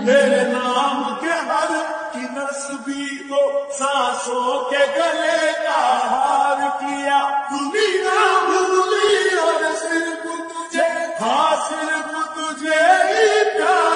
तेरे नाम के हर की नस्बी को सांसों के गले का हार किया।